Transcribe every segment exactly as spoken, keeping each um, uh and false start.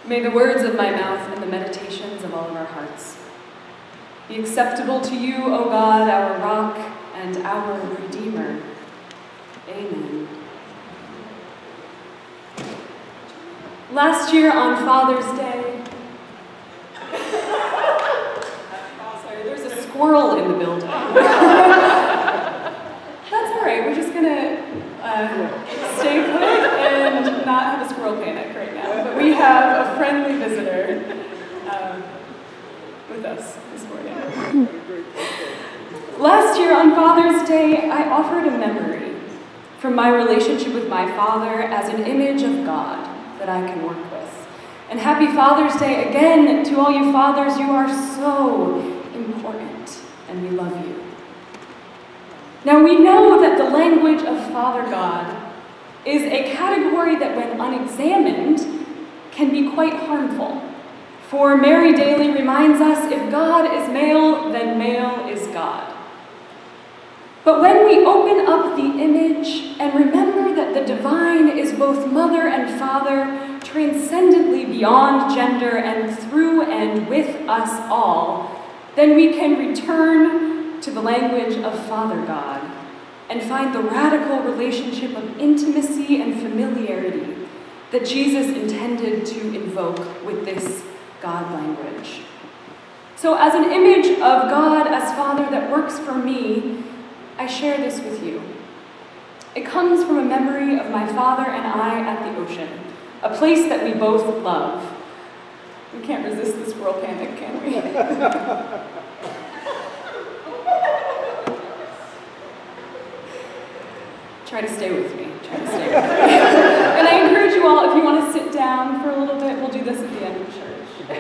May the words of my mouth and the meditations of all of our hearts be acceptable to you, O God, our rock and our Redeemer. Amen. Last year on Father's Day, sorry, there's a squirrel in the building. That's all right, we're just gonna uh, stay put and not have a squirrel panic right now. But we have a friendly visitor um, with us this morning. Last year on Father's Day, I offered a memory from my relationship with my father as an image of God that I can work with. And happy Father's Day again to all you fathers. You are so important, and we love you. Now we know that the language of Father God is a category that when unexamined can be quite harmful. For Mary Daly reminds us, if God is male, then male is God. But when we open up the image and remember that the divine is both mother and father, transcendently beyond gender and through and with us all, then we can return to the language of Father God and find the radical relationship of intimacy and familiarity that Jesus intended to invoke with this God language. So as an image of God as Father that works for me, I share this with you. It comes from a memory of my father and I at the ocean, a place that we both love. We can't resist the squirrel panic, can we? Try to stay with me. Try to stay with me. And I encourage you all, if you want to sit down for a little bit, we'll do this at the end of church.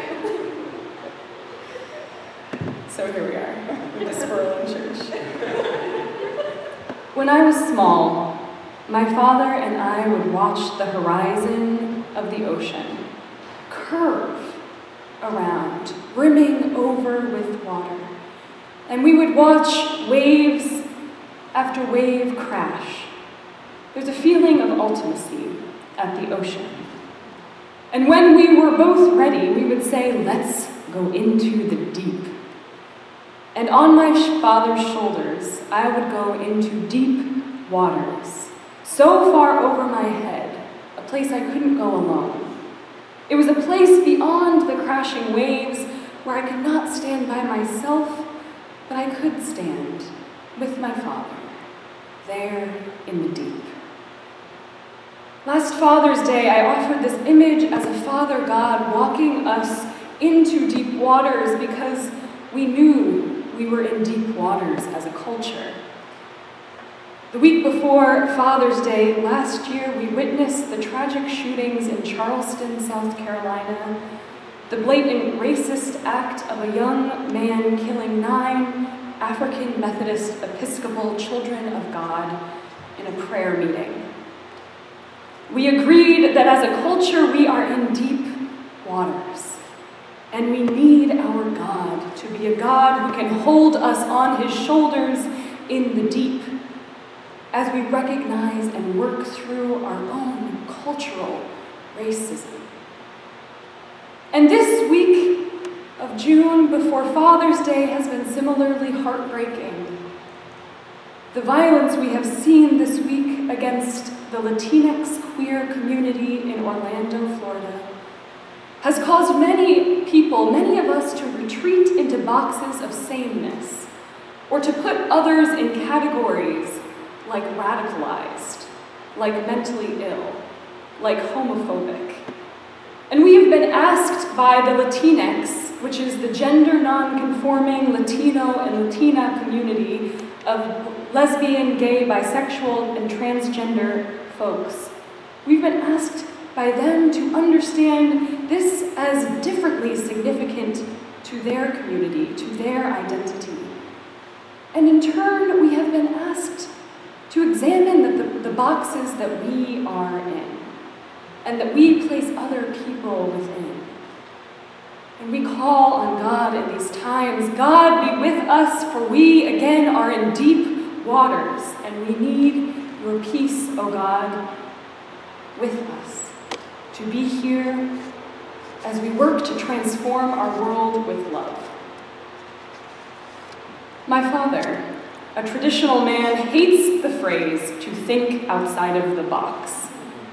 So here we are, with the squirrel in church. When I was small, my father and I would watch the horizon of the ocean curve around, brimming over with water. And we would watch waves after wave crash. There's a feeling of ultimacy at the ocean. And when we were both ready, we would say, let's go into the deep. And on my father's shoulders, I would go into deep waters, so far over my head, a place I couldn't go alone. It was a place beyond the crashing waves where I could not stand by myself, but I could stand with my father, there in the deep. Last Father's Day, I offered this image as a Father God walking us into deep waters because we knew we were in deep waters as a culture. The week before Father's Day last year, we witnessed the tragic shootings in Charleston, South Carolina, the blatant racist act of a young man killing nine African Methodist Episcopal children of God in a prayer meeting. We agreed that as a culture we are in deep waters, and we need our God to be a God who can hold us on his shoulders in the deep as we recognize and work through our own cultural racism. And this week of June before Father's Day has been similarly heartbreaking. The violence we have seen this week against the Latinx queer community in Orlando, Florida, has caused many people, many of us, to retreat into boxes of sameness, or to put others in categories like radicalized, like mentally ill, like homophobic. And we have been asked by the Latinx, which is the gender non-conforming Latino and Latina community of lesbian, gay, bisexual, and transgender folks, we've been asked by them to understand this as differently significant to their community, to their identity. And in turn, we have been asked to examine the, the, the boxes that we are in, and that we place other people within. And we call on God in these times, God be with us, for we again are in deep waters, and we need your peace, O God, with us, to be here as we work to transform our world with love. My father, a traditional man, hates the phrase to think outside of the box.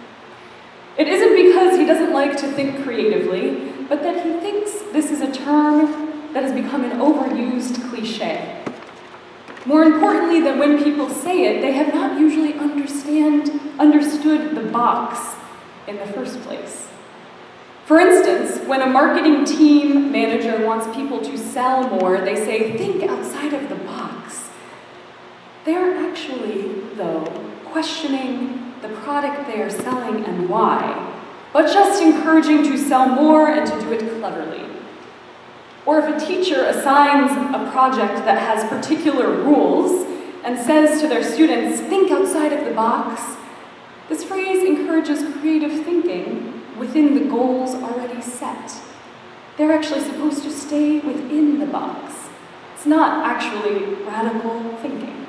It isn't because he doesn't like to think creatively, but that he thinks this is a term that has become an overused cliche. More importantly than when people say it, they have not usually understand, understood the box in the first place. For instance, when a marketing team manager wants people to sell more, they say, think outside of the box. They are actually, though, questioning the product they are selling and why, but just encouraging to sell more and to do it cleverly. Or if a teacher assigns a project that has particular rules and says to their students, think outside of the box, this phrase encourages creative thinking within the goals already set. They're actually supposed to stay within the box. It's not actually radical thinking.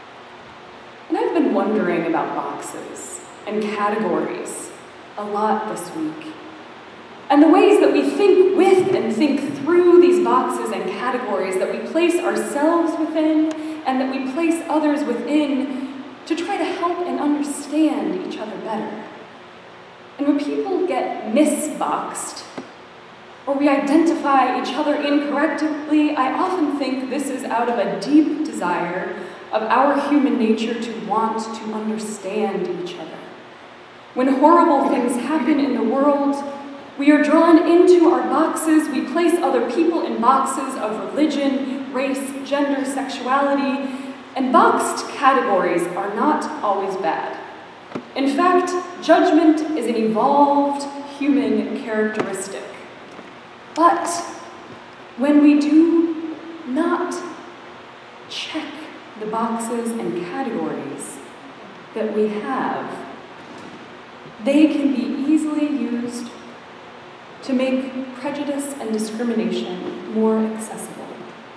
And I've been wondering about boxes and categories a lot this week, and the ways that we think with and think through these boxes and categories that we place ourselves within and that we place others within to try to help and understand each other better. And when people get misboxed, or we identify each other incorrectly, I often think this is out of a deep desire of our human nature to want to understand each other. When horrible things happen in the world, we are drawn into our boxes, we place other people in boxes of religion, race, gender, sexuality, and boxed categories are not always bad. In fact, judgment is an evolved human characteristic. But when we do not check the boxes and categories that we have, they can be easily used to make prejudice and discrimination more accessible.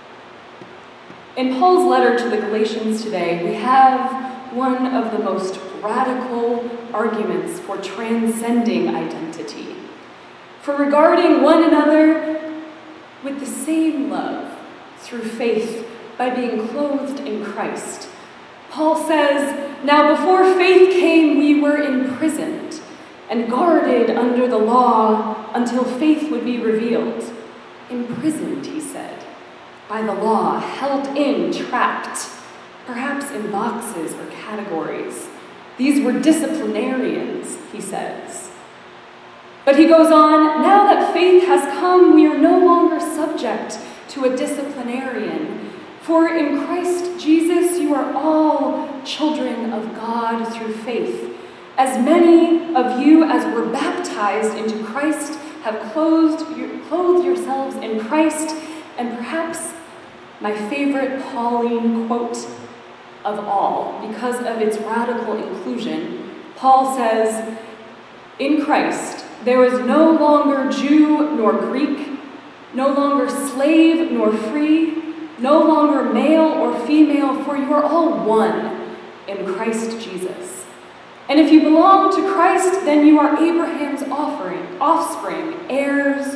In Paul's letter to the Galatians today, we have one of the most radical arguments for transcending identity, for regarding one another with the same love through faith by being clothed in Christ. Paul says, now before faith came, we were imprisoned and guarded under the law until faith would be revealed. Imprisoned, he said, by the law, held in, trapped, perhaps in boxes or categories. These were disciplinarians, he says. But he goes on, now that faith has come, we are no longer subject to a disciplinarian. For in Christ Jesus, you are all children of God through faith. As many of you as were baptized into Christ have clothed, clothed yourselves in Christ. And perhaps my favorite Pauline quote of all, because of its radical inclusion, Paul says, in Christ, there is no longer Jew nor Greek, no longer slave nor free, no longer male or female, for you are all one in Christ Jesus. And if you belong to Christ, then you are Abraham's offering, offspring, heirs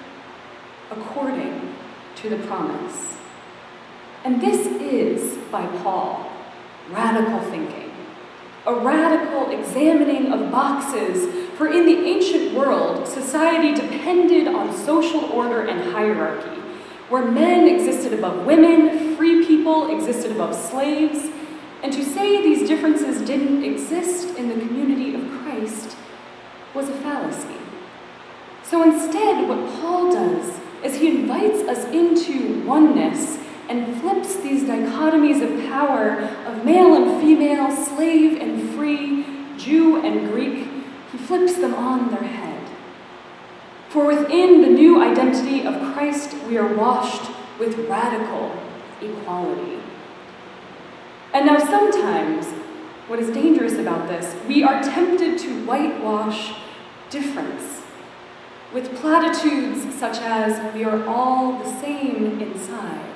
according to the promise. And this is, by Paul, radical thinking, a radical examining of boxes, for in the ancient world, society depended on social order and hierarchy, where men existed above women, free people existed above slaves, and to say these differences didn't exist in the community of Christ was a fallacy. So instead, what Paul does is he invites us into oneness and flips these dichotomies of power of male and female, slave and free, Jew and Greek. He flips them on their head. For within the new identity of Christ, we are washed with radical equality. And now sometimes, what is dangerous about this, we are tempted to whitewash difference with platitudes such as, we are all the same inside.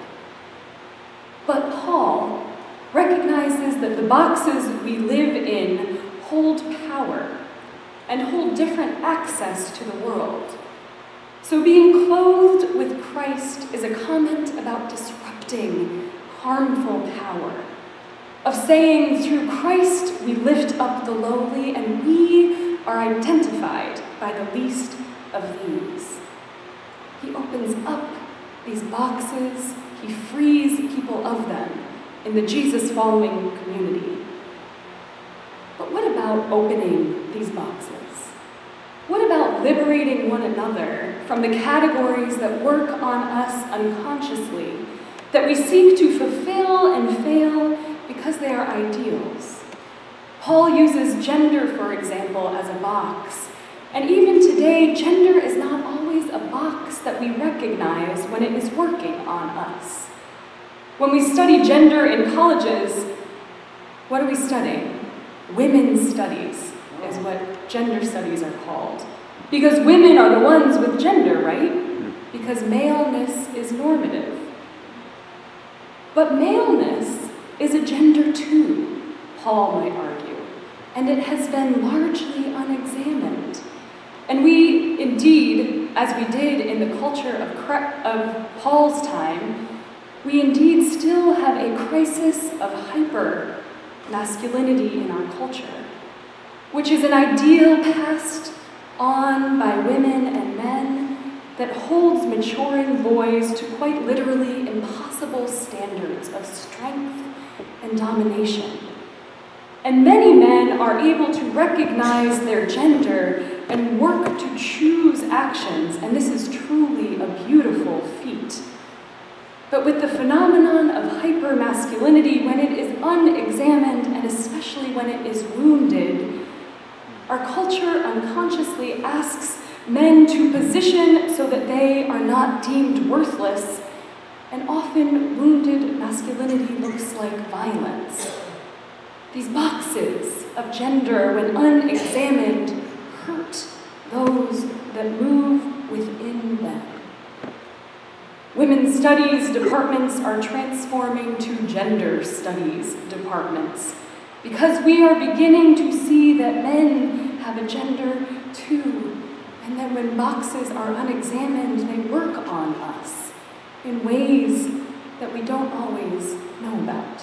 But Paul recognizes that the boxes we live in hold power and hold different access to the world. So being clothed with Christ is a comment about disrupting harmful power, of saying through Christ we lift up the lowly and we are identified by the least of these. He opens up these boxes, he frees people of them in the Jesus-following community. But what about opening these boxes? What about liberating one another from the categories that work on us unconsciously, that we seek to fulfill and fail because they are ideals? Paul uses gender, for example, as a box. And even today, gender is not always a box that we recognize when it is working on us. When we study gender in colleges, what are we studying? Women's studies is what gender studies are called. Because women are the ones with gender, right? Because maleness is normative. But maleness is a gender too, Paul might argue, and it has been largely unexamined. And we, indeed, as we did in the culture of, of Paul's time, we indeed still have a crisis of hyper-masculinity in our culture, which is an ideal passed on by women and men that holds maturing boys to quite literally impossible standards of strength and domination. And many men are able to recognize their gender and work to choose actions, and this is truly a beautiful feat. But with the phenomenon of hyper-masculinity, when it is unexamined, and especially when it is wounded, our culture unconsciously asks men to position so that they are not deemed worthless, and often wounded masculinity looks like violence. These boxes of gender, when unexamined, hurt those that move within them. Women's studies departments are transforming to gender studies departments because we are beginning to see that men have a gender too, and that when boxes are unexamined, they work on us in ways that we don't always know about.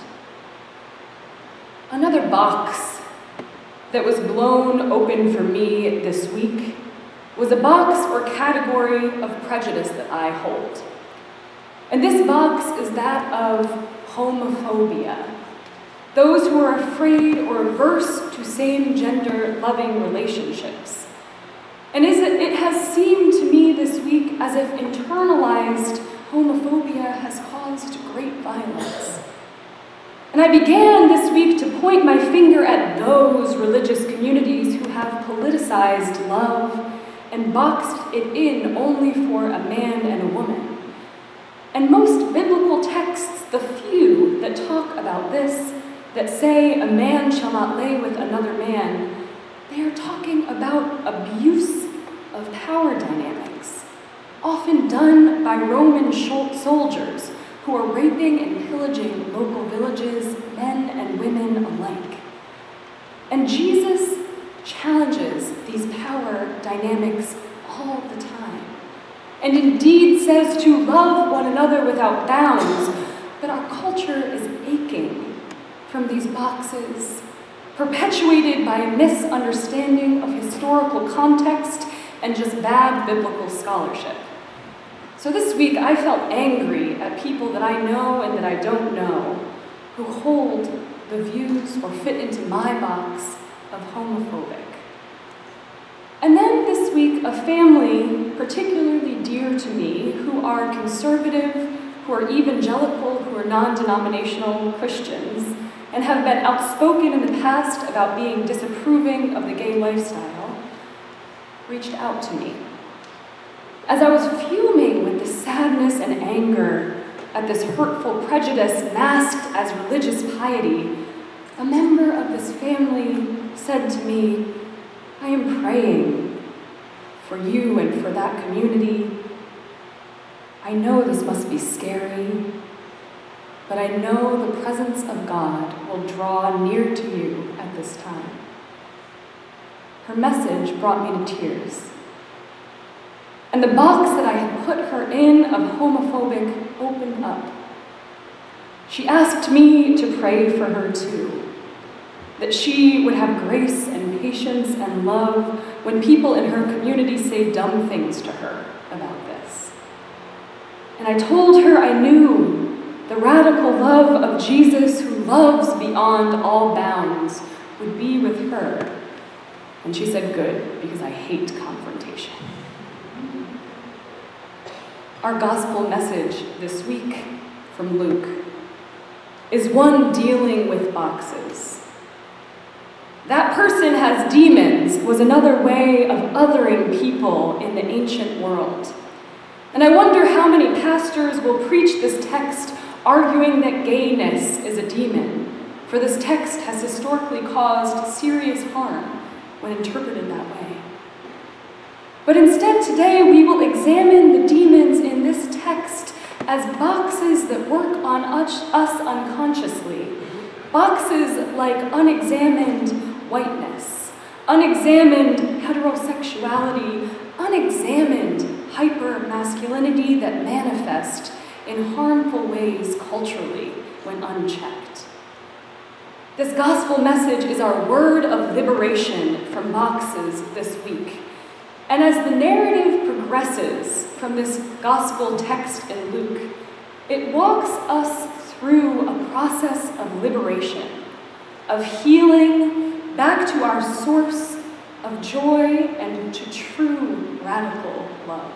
Another box that was blown open for me this week was a box or category of prejudice that I hold. And this box is that of homophobia. Those who are afraid or averse to same-gender loving relationships. And it has seemed to me this week as if internalized homophobia has caused great violence. And I began this week to point my finger at those religious communities who have politicized love and boxed it in only for a man and a woman. And most biblical texts, the few that talk about this, that say a man shall not lay with another man, they are talking about abuse of power dynamics, often done by Roman soldiers who are raping and pillaging local villages, men and women alike. And Jesus challenges these power dynamics all the time, and indeed says to love one another without bounds, but our culture is aching from these boxes, perpetuated by a misunderstanding of historical context and just bad biblical scholarship. So this week I felt angry at people that I know and that I don't know who hold the views or fit into my box of homophobic. And then this week, a family particularly dear to me who are conservative, who are evangelical, who are non-denominational Christians, and have been outspoken in the past about being disapproving of the gay lifestyle, reached out to me. As I was fuming with the sadness and anger at this hurtful prejudice masked as religious piety, a member of this family said to me, I am praying for you and for that community. I know this must be scary, but I know the presence of God will draw near to you at this time. Her message brought me to tears. And the box that I had put her in of homophobic opened up. She asked me to pray for her too, that she would have grace and patience and love when people in her community say dumb things to her about this. And I told her I knew the radical love of Jesus, who loves beyond all bounds, would be with her. And she said, good, because I hate confrontation. Our gospel message this week from Luke is one dealing with boxes. That person has demons was another way of othering people in the ancient world. And I wonder how many pastors will preach this text arguing that gayness is a demon, for this text has historically caused serious harm when interpreted that way. But instead today we will examine the demons in this text as boxes that work on us, us unconsciously. Boxes like unexamined whiteness, unexamined heterosexuality, unexamined hyper-masculinity that manifest in harmful ways culturally when unchecked. This gospel message is our word of liberation from boxes this week. And as the narrative progresses from this gospel text in Luke, it walks us through a process of liberation, of healing back to our source of joy and to true radical love.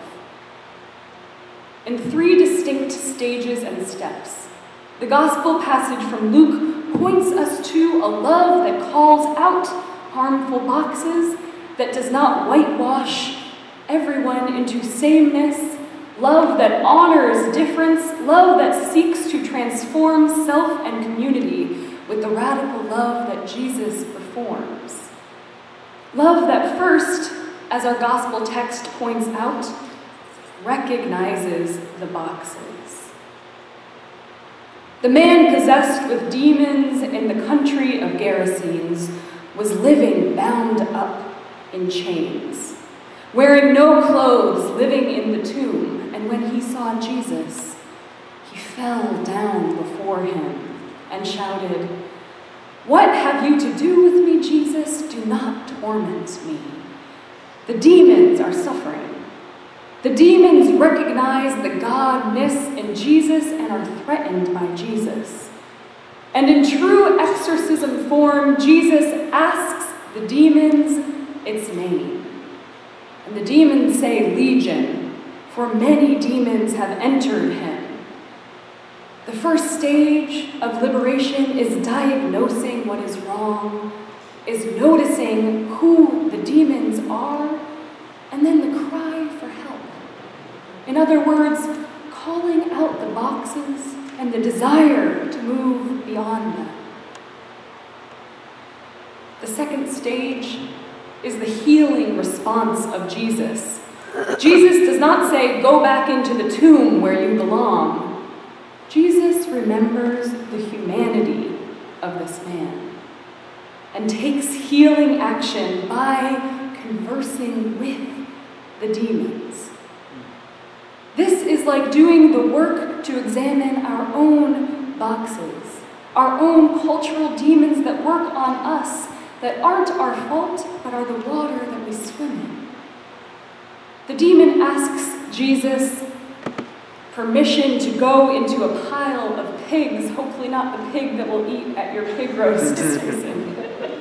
In three distinct stages and steps, the gospel passage from Luke points us to a love that calls out harmful boxes, that does not whitewash everyone into sameness, love that honors difference, love that seeks to transform self and community with the radical love that Jesus performs. Love that first, as our gospel text points out, recognizes the boxes. The man possessed with demons in the country of Gerasenes was living bound up in chains, wearing no clothes, living in the tomb. And when he saw Jesus, he fell down before him and shouted, "What have you to do with me, Jesus? Do not torment me." The demons are suffering. The demons recognize the godness in Jesus and are threatened by Jesus. And in true exorcism form, Jesus asks the demons its name. And the demons say, "Legion," for many demons have entered him. The first stage of liberation is diagnosing what is wrong, is noticing who the demons are, and then the cry for help. In other words, calling out the boxes and the desire to move beyond them. The second stage is the healing response of Jesus. Jesus does not say, "Go back into the tomb where you belong." Jesus remembers the humanity of this man and takes healing action by conversing with the demons. This is like doing the work to examine our own boxes, our own cultural demons that work on us, that aren't our fault, but are the water that we swim in. The demon asks Jesus permission to go into a pile of pigs, hopefully not the pig that we'll eat at your pig roast season.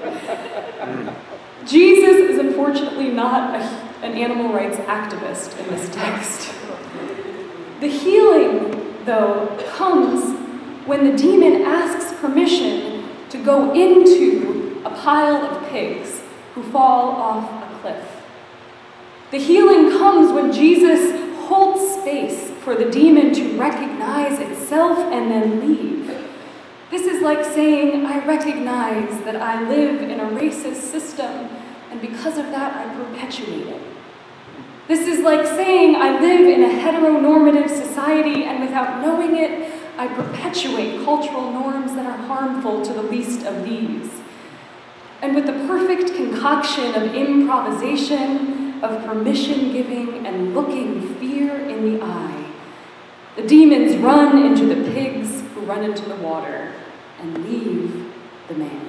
Jesus is unfortunately not a, an animal rights activist in this text. The healing, though, comes when the demon asks permission to go into a pile of pigs who fall off a cliff. The healing comes when Jesus holds space for the demon to recognize itself and then leave. This is like saying, "I recognize that I live in a racist system, and because of that, I perpetuate it." This is like saying, "I live in a heteronormative society, and without knowing it, I perpetuate cultural norms that are harmful to the least of these." And with the perfect concoction of improvisation of permission-giving and looking fear in the eye, the demons run into the pigs who run into the water and leave the man.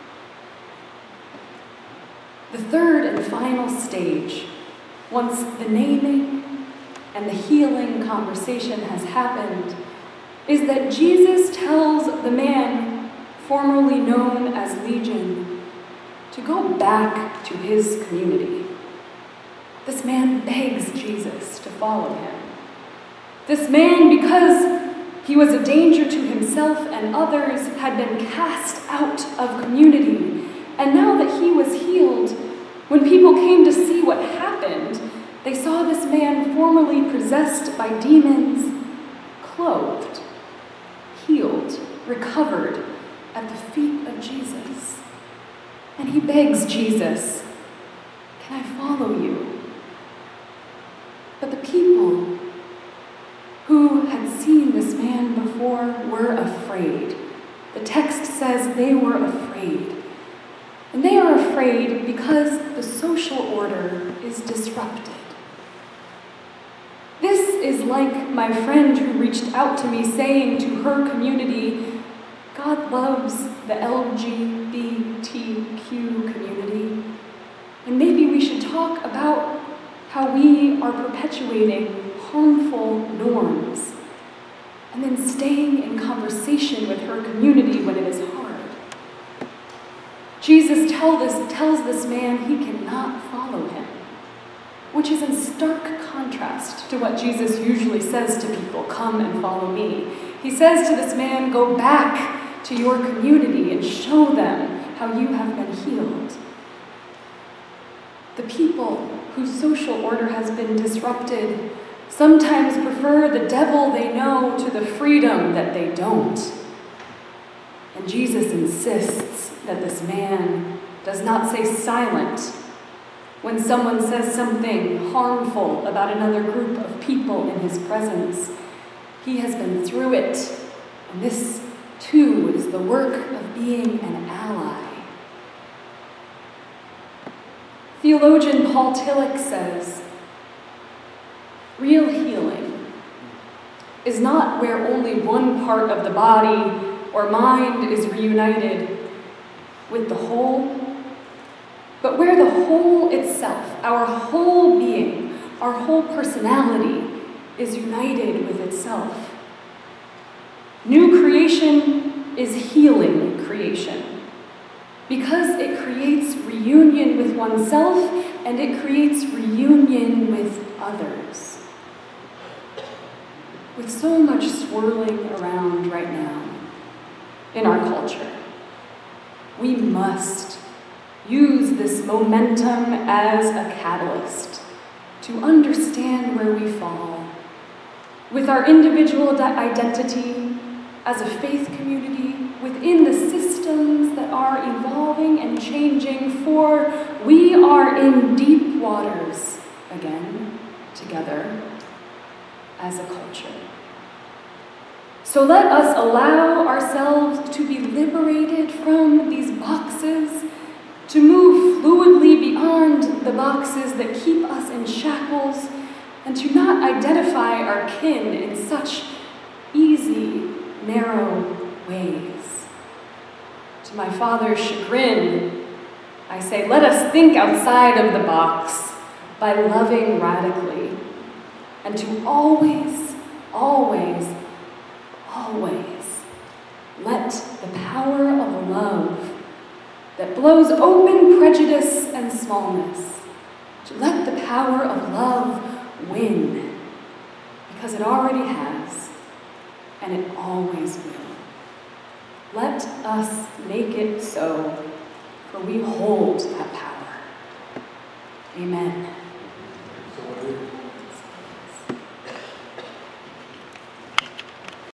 The third and final stage, once the naming and the healing conversation has happened, is that Jesus tells the man, formerly known as Legion, to go back to his community. This man begs Jesus to follow him. This man, because he was a danger to himself and others, had been cast out of community. And now that he was healed, when people came to see what happened, they saw this man formerly possessed by demons, clothed, healed, recovered at the feet of Jesus. And he begs Jesus, "Can I follow you?" But the people who had seen this man before were afraid. The text says they were afraid. And they are afraid because the social order is disrupted. This is like my friend who reached out to me saying to her community, God loves the L G B T Q community. And maybe we should talk about how we are perpetuating harmful norms and then staying in conversation with her community when it is hard. Jesus tell this, tells this man he cannot follow him, which is in stark contrast to what Jesus usually says to people, "Come and follow me." He says to this man, "Go back to your community and show them how you have been healed." The people whose social order has been disrupted sometimes prefer the devil they know to the freedom that they don't. And Jesus insists that this man does not stay silent when someone says something harmful about another group of people in his presence. He has been through it, and this too is the work of being an ally. Theologian Paul Tillich says, real healing is not where only one part of the body or mind is reunited with the whole, but where the whole itself, our whole being, our whole personality is united with itself. New creation is healing creation because it creates reunion with oneself and it creates reunion with others. With so much swirling around right now in our culture, we must use this momentum as a catalyst to understand where we fall with our individual identity as a faith community within the systems that are evolving and changing, for we are in deep waters again together as a culture. So let us allow ourselves to be liberated from these boxes, to move fluidly beyond the boxes that keep us in shackles, and to not identify our kin in such easy, narrow ways. To my father's chagrin, I say, let us think outside of the box by loving radically, and to always, always, always let the power of love that blows open prejudice and smallness, to let the power of love win, because it already has, and it always will. Let us make it so, for we hold that power. Amen.